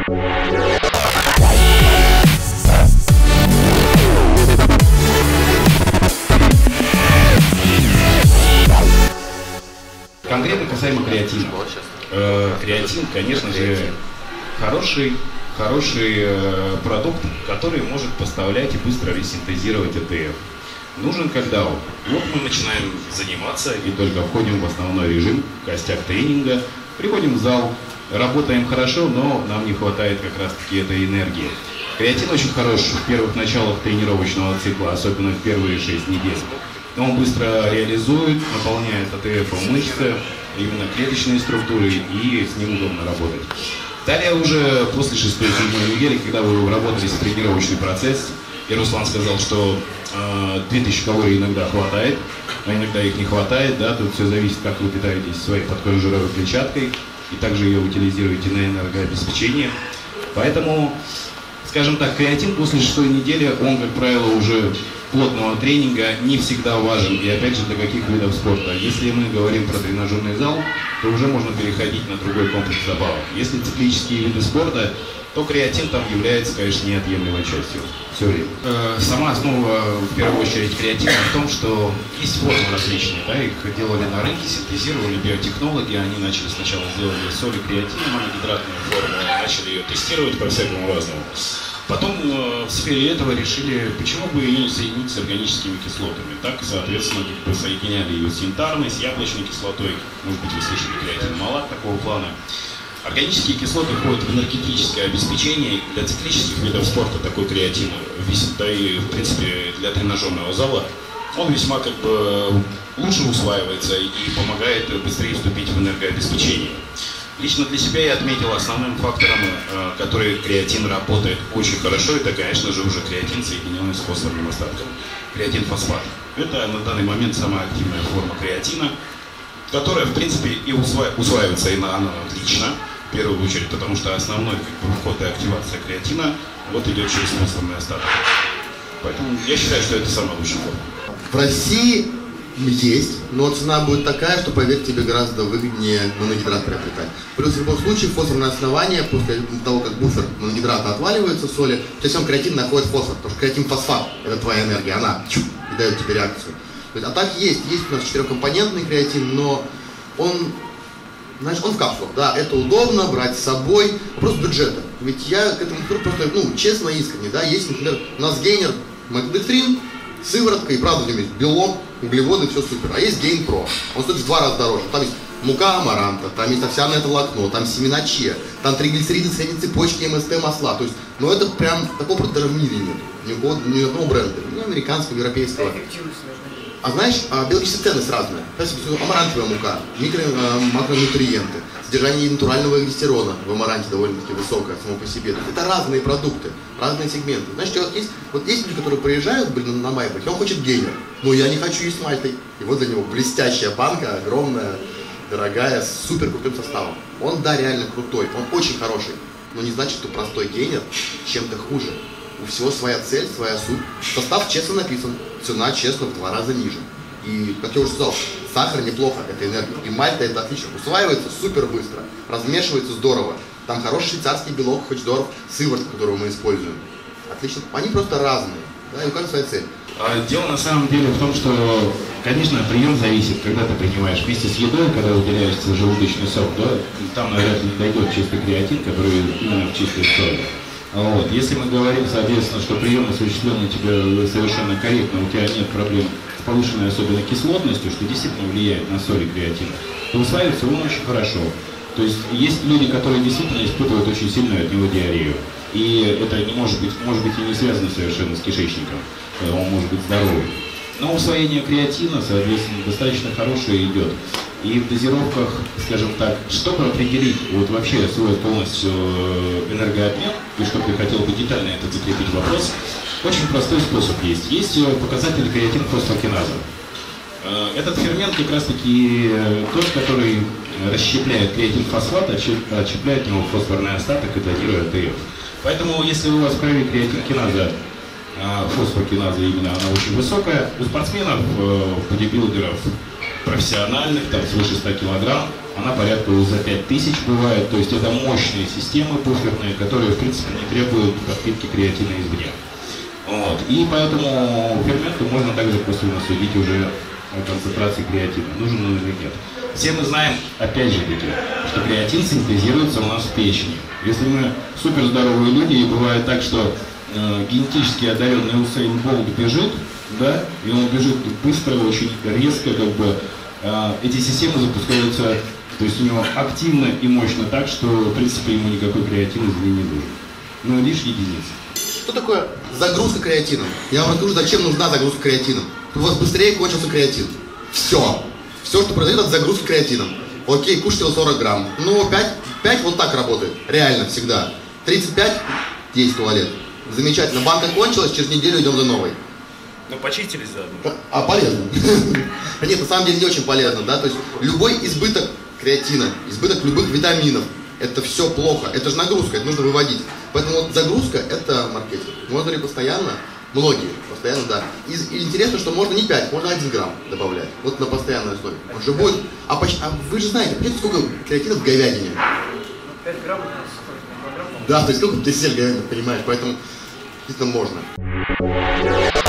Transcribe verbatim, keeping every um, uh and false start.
Конкретно касаемо креатина. Э, креатин, конечно же, хороший, хороший э, продукт, который может поставлять и быстро ресинтезировать эй ти эф. Нужен когда он? Вот мы начинаем заниматься и только входим в основной режим, костяк тренинга, приходим в зал, работаем хорошо, но нам не хватает как раз-таки этой энергии. Креатин очень хорош в первых началах тренировочного цикла, особенно в первые шесть недель. Он быстро реализует, наполняет эй ти эф мышцы, именно клеточные структуры, и с ним удобно работать. Далее уже после шестой-седьмой недели, когда вы выработались в тренировочный процесс, и Руслан сказал, что э, две тысячи калорий иногда хватает, а иногда их не хватает, да, тут все зависит, как вы питаетесь своей подкожно-жировой клетчаткой, и также ее утилизируете на энергообеспечение. Поэтому, скажем так, креатин после шестой недели, он, как правило, уже плотного тренинга не всегда важен, и опять же для каких видов спорта. Если мы говорим про тренажерный зал, то уже можно переходить на другой комплекс добавок. Если циклические виды спорта, то креатин там является, конечно, неотъемлемой частью все время. Э, сама основа, в первую очередь, креатина в том, что есть формы различные, да, их делали на рынке, синтезировали биотехнологи, они начали сначала сделали соли креатина, моногидратную форму, начали ее тестировать по всякому разному. Потом э, в сфере этого решили, почему бы ее не соединить с органическими кислотами. Так, соответственно, как бы соединяли ее с янтарной, с яблочной кислотой. Может быть, вы слышали креатин малат такого плана. Органические кислоты входят в энергетическое обеспечение. Для циклических видов спорта такой креатин, да и, в принципе, для тренажерного зала, он весьма как бы лучше усваивается и помогает быстрее вступить в энергообеспечение. Лично для себя я отметил основным фактором, который креатин работает очень хорошо, это, конечно же, уже креатин, соединенный с фосфорным остатком. Креатин-фосфат. Это на данный момент самая активная форма креатина, которая, в принципе, и усва... усваивается и на она отлично, в первую очередь, потому что основной как бы, вход и активация креатина вот идет через фосфорный остаток. Поэтому я считаю, что это самая лучшая форма. В России есть, но цена будет такая, что, поверь, тебе гораздо выгоднее моногидрат приобретать. Плюс в любом случае фосфорное основание, после того, как буфер моногидрата отваливается в соли, то есть он креатин находит фосфор, потому что креатин-фосфат, это твоя энергия, она чук, и дает тебе реакцию. То есть, а так есть, есть у нас четырехкомпонентный креатин, но он, знаешь, он в капсулах, да, это удобно брать с собой, просто бюджета. Ведь я к этому просто, ну, честно, искренне, да, есть, например, у нас гейнер Малтодекстрин, сыворотка, и правда в нем есть белок, углеводы, все супер. А есть Gain Pro, он стоит в два раза дороже. Там есть мука амаранта, там есть овсяное волокно, там семена чиа, там триглицериды средней цепочки, эм эс тэ масла. То есть, ну это прям такого просто даже в мире нет. Ни у кого, ни одного бренда, ни американского, ни европейского. А знаешь, белочная ценность разная. Амарантовая мука, микро, макронутриенты, содержание натурального глистерона в амаранте довольно-таки высокое само по себе. Это разные продукты, разные сегменты. Знаешь, что вот есть, вот есть люди, которые приезжают, блин, на Майбах, и он хочет гейнер. Но я не хочу есть мальтой. И вот для него блестящая банка, огромная, дорогая, с супер крутым составом. Он, да, реально крутой, он очень хороший. Но не значит, что простой гейнер чем-то хуже. У всего своя цель, своя суть. Состав честно написан, цена честно в два раза ниже. И, как я уже сказал, сахар неплохо, это энергия. И мальта это отлично, усваивается супер быстро, размешивается здорово. Там хороший швейцарский белок, хоть здоров, сыворотка, которую мы используем. Отлично, они просто разные, да, и у каждого своя цель. Дело на самом деле в том, что, конечно, прием зависит, когда ты принимаешь вместе с едой, когда выделяешься желудочный сок, да, там, наверное, не дойдет чистый креатин, который именно в чистой соли. Вот. Если мы говорим, соответственно, что прием осуществлен у тебя совершенно корректно, у тебя нет проблем с повышенной особенно кислотностью, что действительно влияет на соли креатина, то усваивается он очень хорошо. То есть есть люди, которые действительно испытывают очень сильную от него диарею. И это не может быть, может быть и не связано совершенно с кишечником, он может быть здоровый. Но усвоение креатина, соответственно, достаточно хорошее идет. И в дозировках, скажем так, чтобы определить вот вообще свой полностью энергообмен, и чтобы я хотел бы детально этот закрепить вопрос, очень простой способ есть. Есть показатель креатин-фосфокиназа. Этот фермент как раз таки тот, который расщепляет креатин-фосфат, отщепляет от него фосфорный остаток и дозирует эй ти эф. Поэтому если у вас в крови креатин-киназа, фосфокиназа именно, она очень высокая, у спортсменов, бодибилдеров, профессиональных, там свыше ста килограмм, она порядка за пять тысяч бывает. То есть это мощные системы буферные, которые, в принципе, не требуют подпитки креатина извне. Вот. И поэтому ферменту можно также косвенно судить уже о концентрации креатина, нужен он или нет. Все мы знаем, опять же таки, что креатин синтезируется у нас в печени. Если мы суперздоровые люди, и бывает так, что э, генетически одаренный Усейн Болт бежит, да, и он бежит быстро, очень резко, как бы, э, эти системы запускаются, то есть у него активно и мощно так, что, в принципе, ему никакой креатин извне не нужен. Но лишь единицы. Что такое загрузка креатином? Я вам расскажу, зачем нужна загрузка креатином. У вас быстрее кончился креатин. Все. Все, что произойдет, это загрузка креатином. Окей, кушайте сорок грамм. Ну, пять, пять вот так работает. Реально, всегда. тридцать пять, есть туалет. Замечательно. Банка кончилась, через неделю идем за новой. Ну, почистились заодно. А полезно. Нет, на самом деле не очень полезно, да. То есть любой избыток креатина, избыток любых витаминов, это все плохо. Это же нагрузка, это нужно выводить. Поэтому вот загрузка – это маркетинг. Можно ли постоянно? Многие. Постоянно, да. И, и интересно, что можно не пять, можно один грамм добавлять. Вот на постоянной основе. Он же будет... А, почти, а вы же знаете, понимаете, сколько креатина в говядине? пять грамм это сколько? Да, то есть сколько ты съел говядины, понимаешь? Поэтому действительно можно.